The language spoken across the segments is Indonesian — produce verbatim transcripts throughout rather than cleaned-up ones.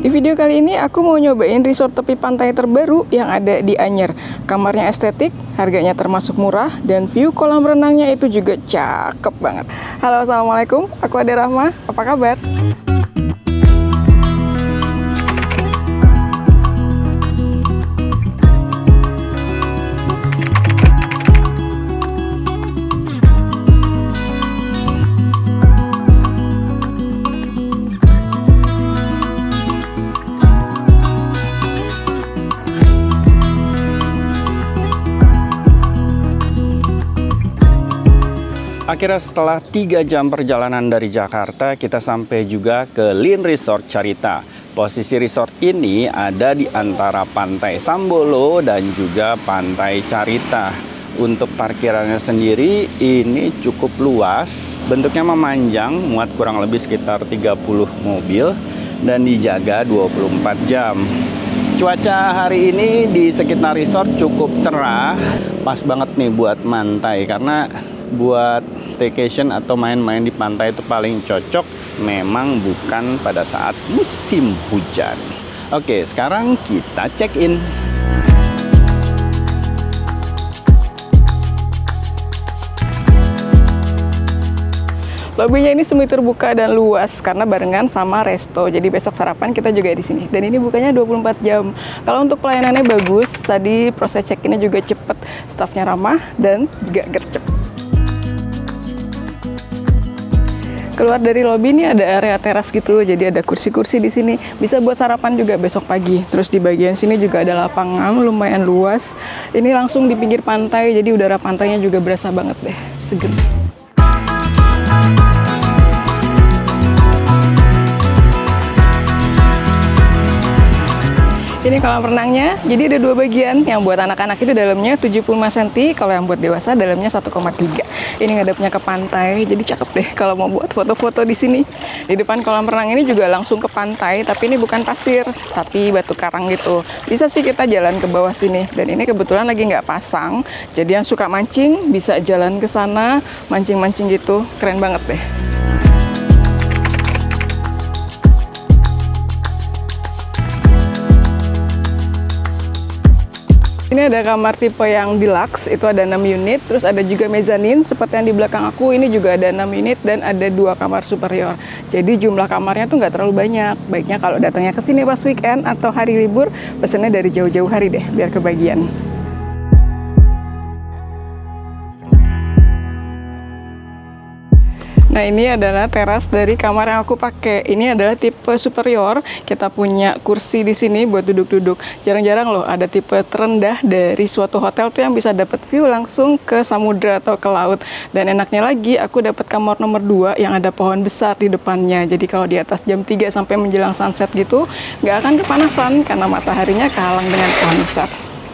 Di video kali ini aku mau nyobain resort tepi pantai terbaru yang ada di Anyer. Kamarnya estetik, harganya termasuk murah, dan view kolam renangnya itu juga cakep banget. Halo, assalamualaikum, aku Ade Rahma, apa kabar? Akhirnya setelah tiga jam perjalanan dari Jakarta, kita sampai juga ke Lin Resort Carita. Posisi resort ini ada di antara Pantai Sambolo dan juga Pantai Carita. Untuk parkirannya sendiri ini cukup luas, bentuknya memanjang, muat kurang lebih sekitar tiga puluh mobil dan dijaga dua puluh empat jam. Cuaca hari ini di sekitar resort cukup cerah, pas banget nih buat mantai, karena buat staycation atau main-main di pantai itu paling cocok memang bukan pada saat musim hujan. Oke, sekarang kita check-in. Lobbynya ini semi terbuka dan luas karena barengan sama resto. Jadi besok sarapan kita juga di sini. Dan ini bukanya dua puluh empat jam. Kalau untuk pelayanannya bagus, tadi proses check-innya juga cepet, stafnya ramah dan juga gercep. Keluar dari lobby ini ada area teras gitu, jadi ada kursi-kursi di sini. Bisa buat sarapan juga besok pagi. Terus di bagian sini juga ada lapangan lumayan luas. Ini langsung di pinggir pantai, jadi udara pantainya juga berasa banget deh, seger. Ini kolam renangnya, jadi ada dua bagian. Yang buat anak-anak itu dalamnya tujuh puluh lima sentimeter, kalau yang buat dewasa dalamnya satu koma tiga. Ini ngadepnya ke pantai, jadi cakep deh kalau mau buat foto-foto di sini. Di depan kolam renang ini juga langsung ke pantai, tapi ini bukan pasir, tapi batu karang gitu. Bisa sih kita jalan ke bawah sini. Dan ini kebetulan lagi nggak pasang, jadi yang suka mancing bisa jalan ke sana, mancing-mancing gitu. Keren banget deh. Ini ada kamar tipe yang deluxe, itu ada enam unit, terus ada juga mezanin seperti yang di belakang aku, ini juga ada enam unit dan ada dua kamar superior. Jadi jumlah kamarnya tuh nggak terlalu banyak. Baiknya kalau datangnya ke sini pas weekend atau hari libur, pesennya dari jauh-jauh hari deh, biar kebagian. Nah, ini adalah teras dari kamar yang aku pakai. Ini adalah tipe superior. Kita punya kursi di sini buat duduk-duduk. Jarang-jarang loh ada tipe terendah dari suatu hotel tuh yang bisa dapat view langsung ke samudra atau ke laut. Dan enaknya lagi, aku dapat kamar nomor dua yang ada pohon besar di depannya. Jadi kalau di atas jam tiga sampai menjelang sunset gitu, nggak akan kepanasan karena mataharinya kehalang dengan pohon besar.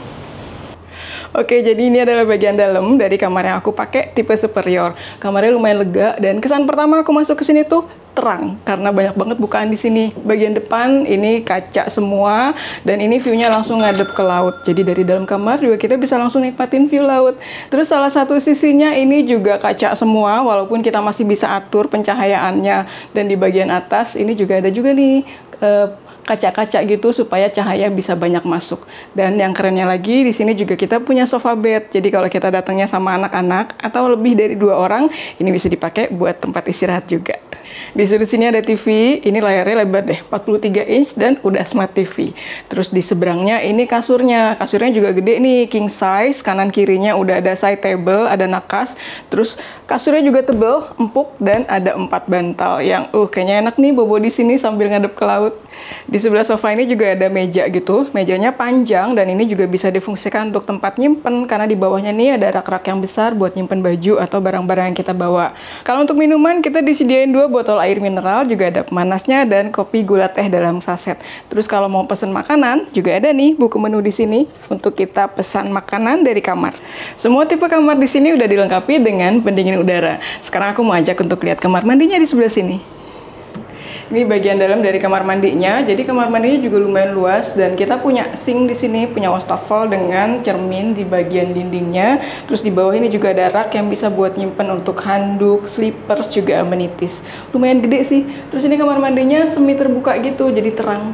Oke, jadi ini adalah bagian dalam dari kamar yang aku pakai tipe superior. Kamarnya lumayan lega dan kesan pertama aku masuk ke sini tuh terang karena banyak banget bukaan di sini. Bagian depan ini kaca semua dan ini view-nya langsung ngadep ke laut. Jadi dari dalam kamar juga kita bisa langsung nikmatin view laut. Terus salah satu sisinya ini juga kaca semua walaupun kita masih bisa atur pencahayaannya. Dan di bagian atas ini juga ada juga nih uh, kaca-kaca gitu supaya cahaya bisa banyak masuk. Dan yang kerennya lagi di sini juga kita punya sofa bed. Jadi kalau kita datangnya sama anak-anak atau lebih dari dua orang, ini bisa dipakai buat tempat istirahat juga. Di sudut sini ada T V, ini layarnya lebar deh, empat puluh tiga inch dan udah smart T V. Terus di seberangnya ini kasurnya, kasurnya juga gede nih, king size, kanan kirinya udah ada side table, ada nakas. Terus kasurnya juga tebel, empuk dan ada empat bantal yang uh kayaknya enak nih bobo di sini sambil ngadep ke laut. Di sebelah sofa ini juga ada meja gitu, mejanya panjang dan ini juga bisa difungsikan untuk tempat nyimpen karena di bawahnya nih ada rak-rak yang besar buat nyimpen baju atau barang-barang yang kita bawa. Kalau untuk minuman kita disediain dua botol air mineral, juga ada pemanasnya dan kopi gula teh dalam saset. Terus kalau mau pesen makanan juga ada nih buku menu di sini untuk kita pesan makanan dari kamar. Semua tipe kamar di sini udah dilengkapi dengan pendingin udara. Sekarang aku mau ajak untuk lihat kamar mandinya di sebelah sini. Ini bagian dalam dari kamar mandinya. Jadi kamar mandinya juga lumayan luas dan kita punya sink di sini, punya wastafel dengan cermin di bagian dindingnya. Terus di bawah ini juga ada rak yang bisa buat nyimpen untuk handuk, slippers, juga amenities. Lumayan gede sih. Terus ini kamar mandinya semi terbuka gitu, jadi terang.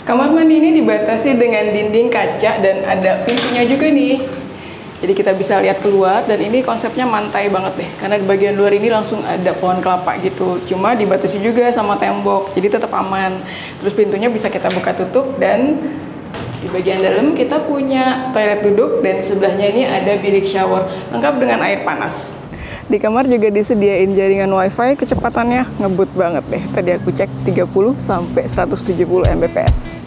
Kamar mandi ini dibatasi dengan dinding kaca dan ada pintunya juga nih. Jadi kita bisa lihat keluar dan ini konsepnya mantai banget deh. Karena di bagian luar ini langsung ada pohon kelapa gitu. Cuma dibatasi juga sama tembok, jadi tetap aman. Terus pintunya bisa kita buka tutup dan di bagian dalam kita punya toilet duduk dan sebelahnya ini ada bilik shower lengkap dengan air panas. Di kamar juga disediain jaringan wifi, kecepatannya ngebut banget deh. Tadi aku cek tiga puluh sampai seratus tujuh puluh Mbps.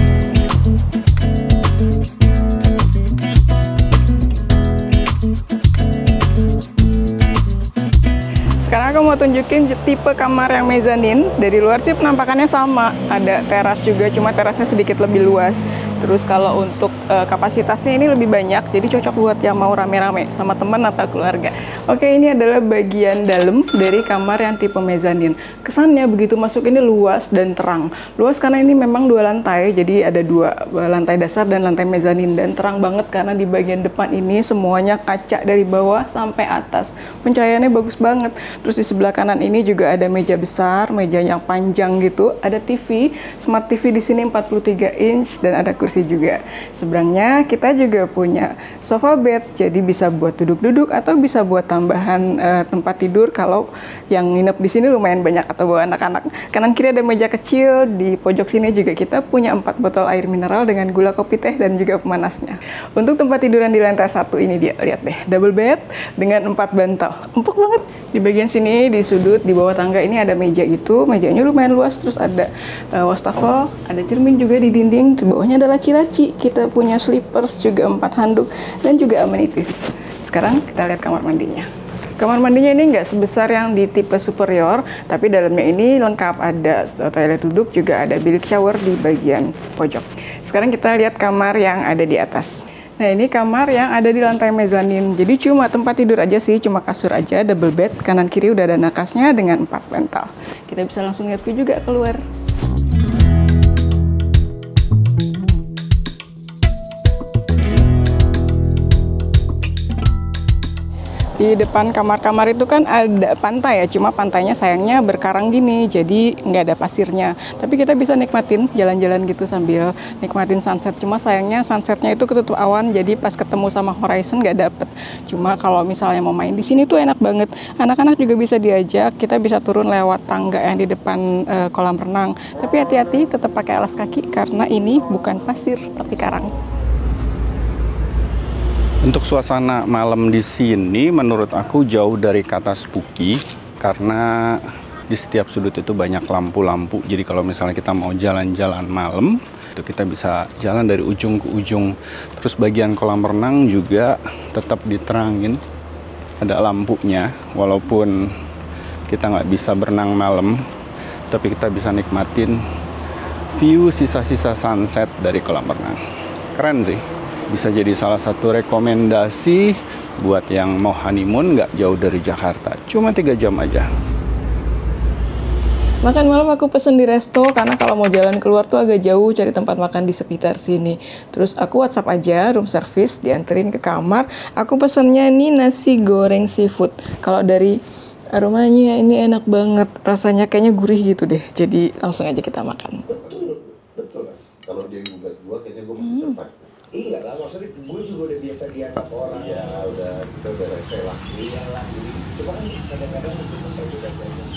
Sekarang aku mau tunjukin tipe kamar yang mezanin. Dari luar sih penampakannya sama, ada teras juga, cuma terasnya sedikit lebih luas. Terus kalau untuk uh, kapasitasnya ini lebih banyak, jadi cocok buat yang mau rame-rame sama teman atau keluarga. Oke, ini adalah bagian dalam dari kamar yang tipe mezanin. Kesannya begitu masuk ini luas dan terang. Luas karena ini memang dua lantai, jadi ada dua lantai dasar dan lantai mezanin. Dan terang banget karena di bagian depan ini semuanya kaca dari bawah sampai atas. Pencahayaannya bagus banget. Terus di sebelah kanan ini juga ada meja besar, meja yang panjang gitu. Ada T V, smart T V di sini empat puluh tiga inch dan ada kursi juga. Seberangnya kita juga punya sofa bed, jadi bisa buat duduk-duduk atau bisa buat tambahan uh, tempat tidur kalau yang nginep di sini lumayan banyak atau bawa anak-anak. Kanan kiri ada meja kecil, di pojok sini juga kita punya empat botol air mineral dengan gula kopi teh dan juga pemanasnya. Untuk tempat tiduran di lantai satu ini dia, lihat deh, double bed dengan empat bantal. Empuk banget. Di bagian sini di sudut di bawah tangga ini ada meja gitu, mejanya lumayan luas, terus ada uh, wastafel, ada cermin juga di dinding, di bawahnya ada laci-laci, kita punya slippers juga empat handuk dan juga amenities. Sekarang kita lihat kamar mandinya. Kamar mandinya ini nggak sebesar yang di tipe superior, tapi dalamnya ini lengkap, ada toilet duduk, juga ada bilik shower di bagian pojok. Sekarang kita lihat kamar yang ada di atas. Nah, ini kamar yang ada di lantai mezanin. Jadi cuma tempat tidur aja sih, cuma kasur aja, double bed. Kanan kiri udah ada nakasnya dengan empat bantal. Kita bisa langsung lihat view juga keluar. Di depan kamar-kamar itu kan ada pantai ya, cuma pantainya sayangnya berkarang gini, jadi nggak ada pasirnya. Tapi kita bisa nikmatin jalan-jalan gitu sambil nikmatin sunset. Cuma sayangnya sunsetnya itu ketutup awan, jadi pas ketemu sama horizon nggak dapet. Cuma kalau misalnya mau main di sini tuh enak banget. Anak-anak juga bisa diajak, kita bisa turun lewat tangga yang di depan uh, kolam renang. Tapi hati-hati, tetap pakai alas kaki karena ini bukan pasir tapi karang. Untuk suasana malam di sini menurut aku jauh dari kata spooky karena di setiap sudut itu banyak lampu-lampu. Jadi kalau misalnya kita mau jalan-jalan malam, itu kita bisa jalan dari ujung ke ujung. Terus bagian kolam renang juga tetap diterangin, ada lampunya. Walaupun kita nggak bisa berenang malam, tapi kita bisa nikmatin view sisa-sisa sunset dari kolam renang. Keren sih. Bisa jadi salah satu rekomendasi buat yang mau honeymoon nggak jauh dari Jakarta. Cuma tiga jam aja. Makan malam aku pesen di resto karena kalau mau jalan keluar tuh agak jauh cari tempat makan di sekitar sini. Terus aku WhatsApp aja room service, dianterin ke kamar. Aku pesennya ini nasi goreng seafood. Kalau dari aromanya ini enak banget. Rasanya kayaknya gurih gitu deh. Jadi langsung aja kita makan. Betul, betul mas. Kalau dia gugat gua, kayaknya gua masih hmm. survive. Iya lah, maksudnya gue juga udah biasa dianggap orang. Iya, udah, kita udah rese lah. Iya lah, cuma kan kadang-kadang mungkin saya juga banyak.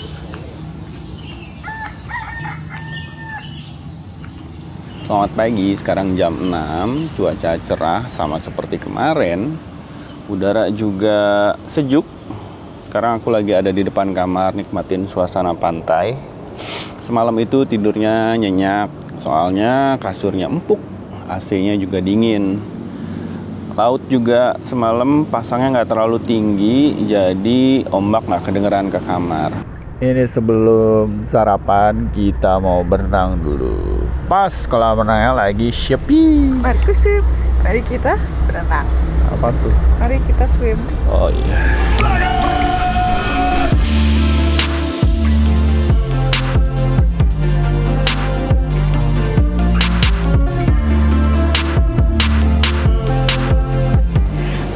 Selamat pagi, sekarang jam enam, cuaca cerah sama seperti kemarin. Udara juga sejuk. Sekarang aku lagi ada di depan kamar nikmatin suasana pantai. Semalam itu tidurnya nyenyak, soalnya kasurnya empuk. A C-nya juga dingin. Laut juga semalam pasangnya nggak terlalu tinggi, jadi ombak nggak kedengeran ke kamar. Ini sebelum sarapan kita mau berenang dulu. Pas kolam renangnya lagi sepi. Mari swim. Mari kita berenang. Apa tuh? Mari kita swim. Oh iya.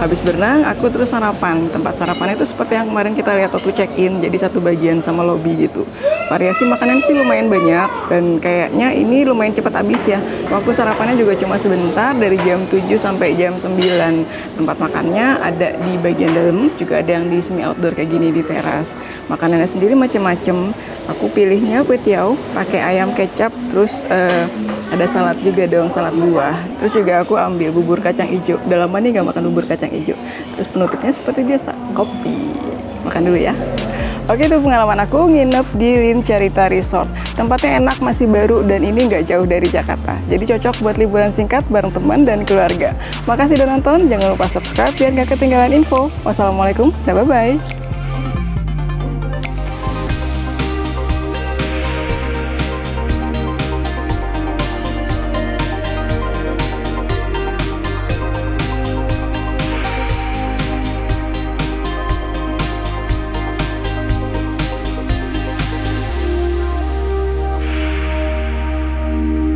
Habis berenang, aku terus sarapan. Tempat sarapannya itu seperti yang kemarin kita lihat waktu check-in, jadi satu bagian sama lobby gitu. Variasi makanan sih lumayan banyak, dan kayaknya ini lumayan cepat habis ya. Waktu sarapannya juga cuma sebentar, dari jam tujuh sampai jam sembilan. Tempat makannya ada di bagian dalam, juga ada yang di semi outdoor kayak gini di teras. Makanannya sendiri macam-macam. Aku pilihnya kue tiaw, pakai ayam kecap, terus uh, ada salad juga dong, salad buah. Terus juga aku ambil bubur kacang hijau. Udah lama nih gak makan bubur kacang hijau. Terus penutupnya seperti biasa, kopi. Makan dulu ya. Oke, itu pengalaman aku nginep di Lin Carita Resort. Tempatnya enak, masih baru, dan ini nggak jauh dari Jakarta. Jadi cocok buat liburan singkat bareng teman dan keluarga. Makasih udah nonton, jangan lupa subscribe biar nggak ketinggalan info. Wassalamualaikum, dan bye-bye.